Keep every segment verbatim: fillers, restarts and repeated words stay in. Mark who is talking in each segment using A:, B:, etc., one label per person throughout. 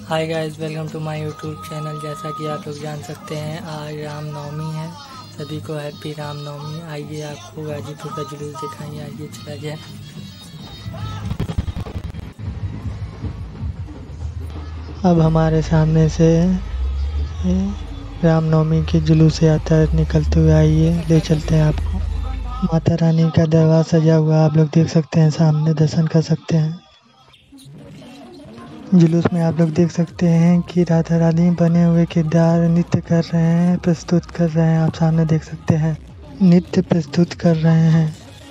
A: Hi guys, welcome to my YouTube channel. जैसा कि आप लोग जान सकते हैं, आज रामनवमी है। सभी को हैप्पी रामनवमी। आइए आपको गाजीपुर का जुलूस दिखाइए। आइए चला जाए। अब हमारे सामने से रामनवमी की जुलूस यात्रा निकलते हुए आइए, ले चलते हैं आपको। माता रानी का दरबार सजा हुआ आप लोग देख सकते हैं, सामने दर्शन कर सकते हैं। जुलूस में आप लोग देख सकते हैं कि राधा रानी बने हुए किरदार नृत्य कर रहे हैं, प्रस्तुत कर रहे हैं। आप सामने देख सकते हैं, नृत्य प्रस्तुत कर रहे हैं।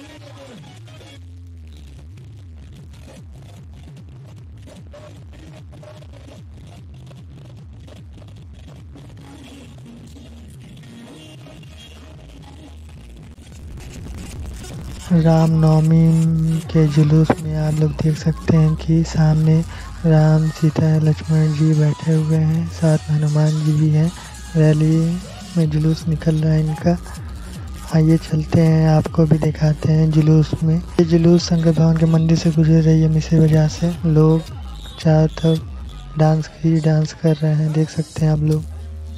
A: रामनवमी के जुलूस में आप लोग देख सकते हैं कि सामने राम, सीता, लक्ष्मण जी बैठे हुए हैं, साथ में हनुमान जी भी हैं। रैली में जुलूस निकल रहा है इनका। आइए चलते हैं, आपको भी दिखाते हैं जुलूस में। ये जुलूस शंकर भगवान के मंदिर से गुजर रही है मिश्री बाजार से। लोग चारों तरफ डांस ही डांस कर रहे हैं, देख सकते हैं आप लोग।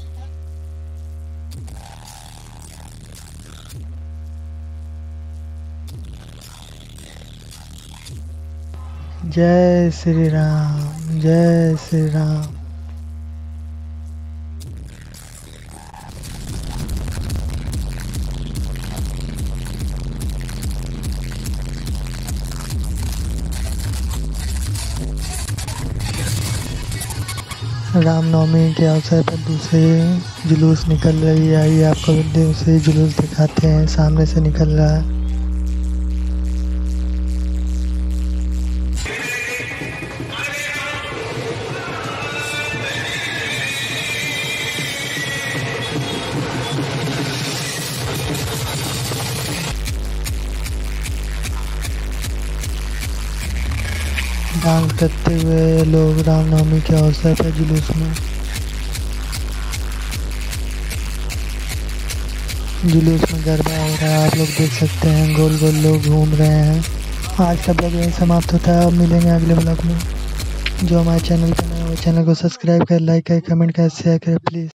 A: जय श्री राम, जय श्री राम। रामनवमी के अवसर पर दूसरे जुलूस निकल रही है। आइए आपको दूसरे जुलूस दिखाते हैं, सामने से निकल रहा है। डांस करते हुए लोग रामनवमी के अवसर पर जुलूस में जुलूस में गरबा हो रहा है। आप लोग देख सकते हैं, गोल गोल लोग घूम रहे हैं। आज का ब्लॉग यही समाप्त होता है। अब मिलेंगे अगले ब्लॉग में। जो हमारे चैनल पर नया हो, चैनल को सब्सक्राइब कर, लाइक कर, कमेंट कर, शेयर करें प्लीज़।